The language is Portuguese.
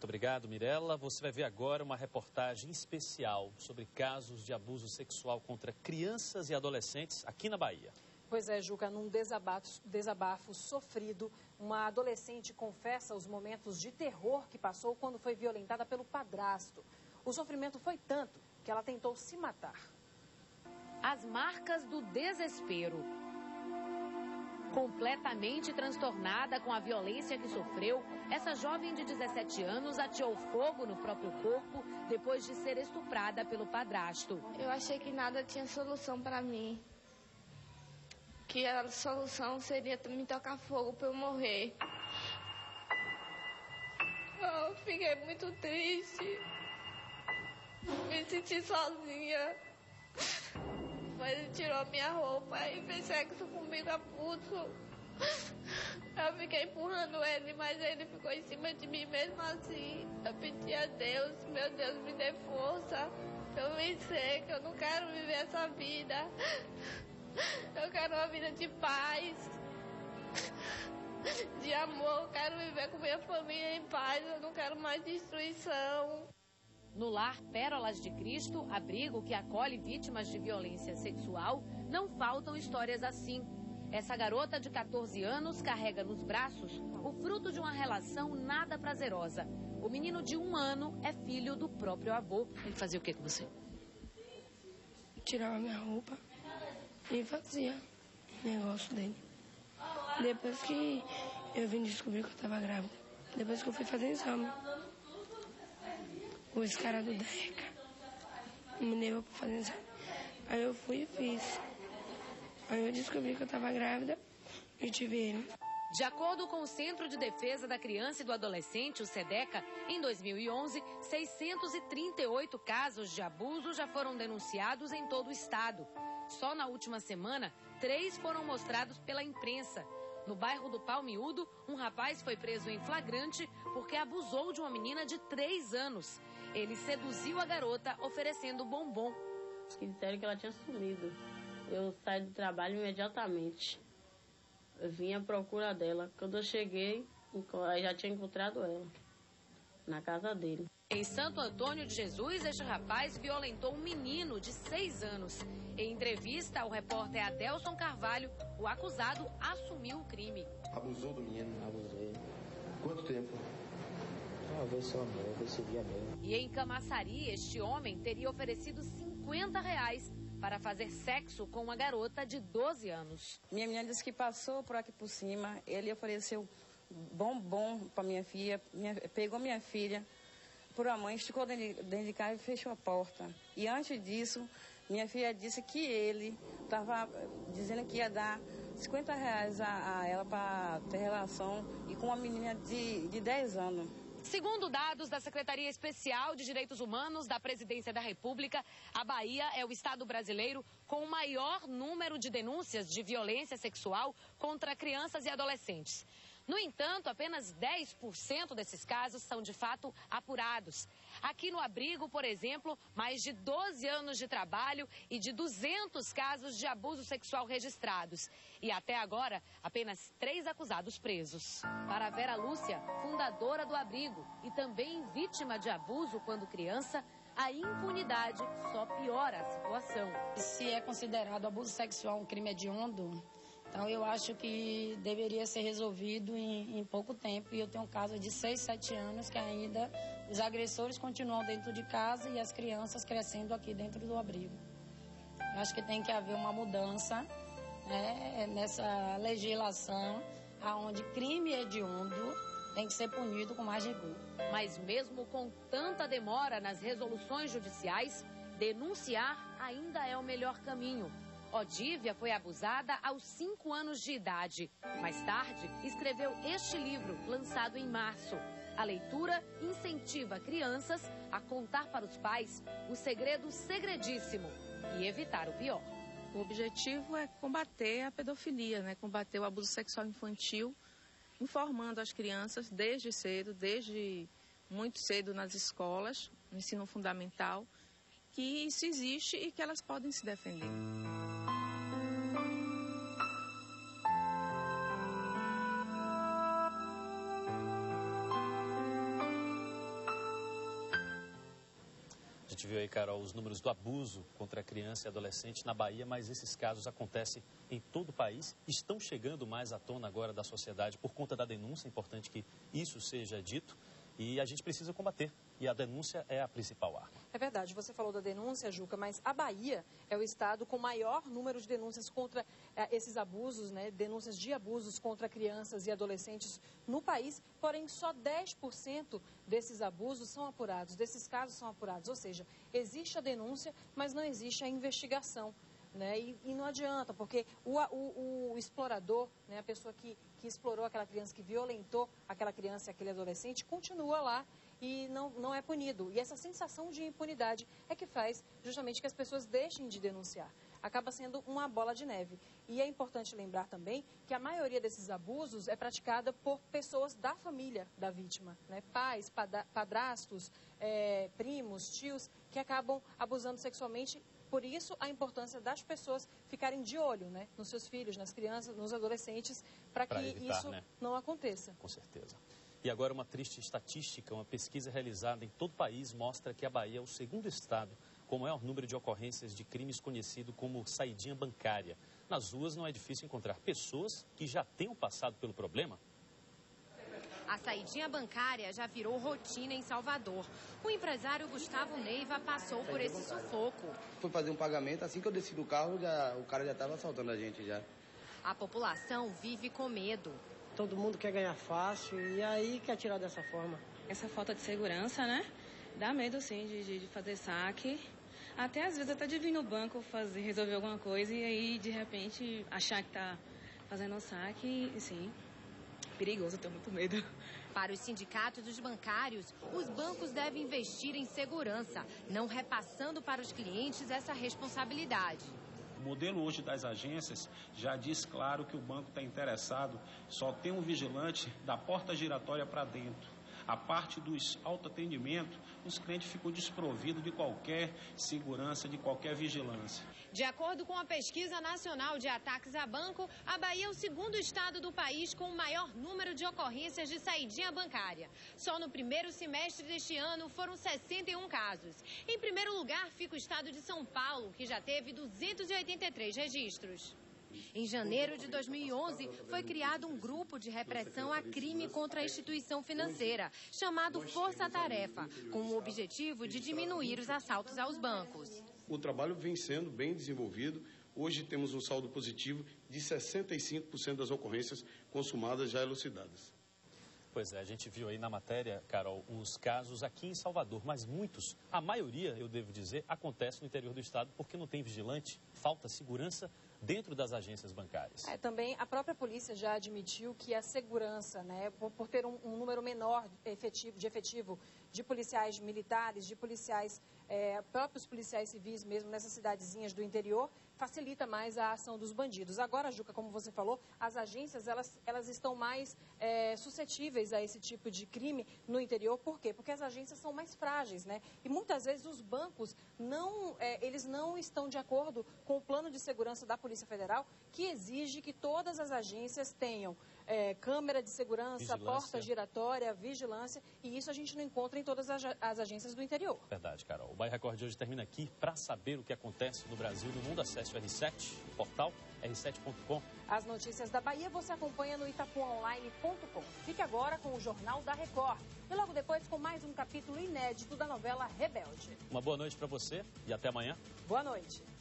Muito obrigado, Mirella. Você vai ver agora uma reportagem especial sobre casos de abuso sexual contra crianças e adolescentes aqui na Bahia. Pois é, Juca, num desabafo sofrido, uma adolescente confessa os momentos de terror que passou quando foi violentada pelo padrasto. O sofrimento foi tanto que ela tentou se matar. As marcas do desespero. Completamente transtornada com a violência que sofreu, essa jovem de 17 anos ateou fogo no próprio corpo depois de ser estuprada pelo padrasto. Eu achei que nada tinha solução para mim. Que a solução seria me tocar fogo para eu morrer. Eu fiquei muito triste. Me senti sozinha. Ele tirou minha roupa e fez sexo comigo a pulso. Eu fiquei empurrando ele, mas ele ficou em cima de mim mesmo assim. Eu pedi a Deus, meu Deus, me dê força pra eu vencer, que eu não quero viver essa vida. Eu quero uma vida de paz, de amor. Eu quero viver com minha família em paz, eu não quero mais destruição. No lar Pérolas de Cristo, abrigo que acolhe vítimas de violência sexual, não faltam histórias assim. Essa garota de 14 anos carrega nos braços o fruto de uma relação nada prazerosa. O menino de 1 ano é filho do próprio avô. Ele fazia o que com você? Tirava minha roupa e fazia negócio dele. Depois que eu vim descobrir que eu estava grávida, depois que eu fui fazer exame, os caras do DECA me levou para fazer exame. Aí eu fui e fiz. Aí eu descobri que eu estava grávida e tive ele. De acordo com o Centro de Defesa da Criança e do Adolescente, o SEDECA, em 2011, 638 casos de abuso já foram denunciados em todo o estado. Só na última semana, 3 foram mostrados pela imprensa. No bairro do Palmiúdo, um rapaz foi preso em flagrante porque abusou de uma menina de 3 anos. Ele seduziu a garota oferecendo bombom. Disseram que ela tinha sumido. Eu saí do trabalho imediatamente. Eu vim à procura dela. Quando eu cheguei, eu já tinha encontrado ela na casa dele. Em Santo Antônio de Jesus, este rapaz violentou um menino de 6 anos. Em entrevista ao repórter Adelson Carvalho, o acusado assumiu o crime. Abusou do menino? Abusei. Quanto tempo? Uma vez só mesmo, eu percebia mesmo. E em Camaçari, este homem teria oferecido R$50 para fazer sexo com uma garota de 12 anos. Minha menina disse que passou por aqui por cima, ele ofereceu bombom para minha filha, pegou minha filha por a mãe, esticou dentro de casa e fechou a porta. E antes disso, minha filha disse que ele estava dizendo que ia dar R$50 a ela para ter relação e com uma menina de 10 anos. Segundo dados da Secretaria Especial de Direitos Humanos da Presidência da República, a Bahia é o estado brasileiro com o maior número de denúncias de violência sexual contra crianças e adolescentes. No entanto, apenas 10% desses casos são de fato apurados. Aqui no abrigo, por exemplo, mais de 12 anos de trabalho e de 200 casos de abuso sexual registrados. E até agora, apenas 3 acusados presos. Para a Vera Lúcia, fundadora do abrigo e também vítima de abuso quando criança, a impunidade só piora a situação. Se é considerado abuso sexual um crime hediondo, então eu acho que deveria ser resolvido em pouco tempo. E eu tenho um caso de 6, 7 anos que ainda os agressores continuam dentro de casa e as crianças crescendo aqui dentro do abrigo. Eu acho que tem que haver uma mudança, né, nessa legislação, onde crime hediondo tem que ser punido com mais rigor. Mas mesmo com tanta demora nas resoluções judiciais, denunciar ainda é o melhor caminho. Odívia foi abusada aos 5 anos de idade. Mais tarde, escreveu este livro, lançado em março. A leitura incentiva crianças a contar para os pais o segredo segredíssimo e evitar o pior. O objetivo é combater a pedofilia, né? Combater o abuso sexual infantil, informando as crianças desde cedo, desde muito cedo nas escolas, no ensino fundamental, que isso existe e que elas podem se defender. gente viu aí, Carol, os números do abuso contra a criança e adolescente na Bahia, mas esses casos acontecem em todo o país, estão chegando mais à tona agora da sociedade por conta da denúncia, é importante que isso seja dito, e a gente precisa combater, e a denúncia é a principal arma. É verdade, você falou da denúncia, Juca, mas a Bahia é o estado com maior número de denúncias contra esses abusos, né? Denúncias de abusos contra crianças e adolescentes no país, porém só 10% desses abusos são apurados, desses casos são apurados, ou seja, existe a denúncia, mas não existe a investigação. Né? E não adianta, porque o explorador, né, a pessoa que explorou aquela criança, que violentou aquela criança e aquele adolescente, continua lá e não é punido. E essa sensação de impunidade é que faz justamente que as pessoas deixem de denunciar. Acaba sendo uma bola de neve. E é importante lembrar também que a maioria desses abusos é praticada por pessoas da família da vítima, né? Pais, padrastos, primos, tios, que acabam abusando sexualmente. Por isso, a importância das pessoas ficarem de olho, né, nos seus filhos, nas crianças, nos adolescentes, para que evitar, isso, né, não aconteça. Com certeza. E agora uma triste estatística, uma pesquisa realizada em todo o país mostra que a Bahia é o segundo estado com o maior número de ocorrências de crimes conhecido como saidinha bancária. Nas ruas não é difícil encontrar pessoas que já tenham passado pelo problema. A saidinha bancária já virou rotina em Salvador. O empresário Gustavo Neiva passou por esse sufoco. Fui fazer um pagamento, assim que eu desci do carro, o cara já estava assaltando a gente já. A população vive com medo. Todo mundo quer ganhar fácil e aí quer tirar dessa forma. Essa falta de segurança, né? Dá medo, sim, de fazer saque. Até às vezes até de vir no banco resolver alguma coisa e aí, de repente, achar que tá fazendo um saque, sim. Perigoso, eu tenho muito medo. Para os sindicatos dos bancários, os bancos devem investir em segurança, não repassando para os clientes essa responsabilidade. O modelo hoje das agências já diz claro que o banco está interessado, só tem um vigilante da porta giratória para dentro. A parte dos autoatendimento, os clientes ficam desprovidos de qualquer segurança, de qualquer vigilância. De acordo com a pesquisa nacional de ataques a banco, a Bahia é o segundo estado do país com o maior número de ocorrências de saidinha bancária. Só no primeiro semestre deste ano foram 61 casos. Em primeiro lugar fica o estado de São Paulo, que já teve 283 registros. Em janeiro de 2011, foi criado um grupo de repressão a crime contra a instituição financeira, chamado Força Tarefa, com o objetivo de diminuir os assaltos aos bancos. O trabalho vem sendo bem desenvolvido. Hoje temos um saldo positivo de 65% das ocorrências consumadas já elucidadas. Pois é, a gente viu aí na matéria, Carol, uns casos aqui em Salvador, mas muitos, a maioria, eu devo dizer, acontece no interior do estado porque não tem vigilante, falta segurança dentro das agências bancárias. Também a própria polícia já admitiu que a segurança, né, por ter um número menor de efetivo de policiais militares, de policiais, próprios policiais civis mesmo nessas cidadezinhas do interior, facilita mais a ação dos bandidos. Agora, Juca, como você falou, as agências elas estão mais suscetíveis a esse tipo de crime no interior. Por quê? Porque as agências são mais frágeis, né? E muitas vezes os bancos eles não estão de acordo com o plano de segurança da Polícia Federal, que exige que todas as agências tenham câmera de segurança, porta giratória, vigilância, e isso a gente não encontra em todas as agências do interior. Verdade, Carol. O Bahia Record de hoje termina aqui. Para saber o que acontece no Brasil e no mundo, acesse o R7, o portal r7.com. As notícias da Bahia você acompanha no itapuaonline.com. Fique agora com o Jornal da Record e logo depois com mais um capítulo inédito da novela Rebelde. Uma boa noite para você e até amanhã. Boa noite.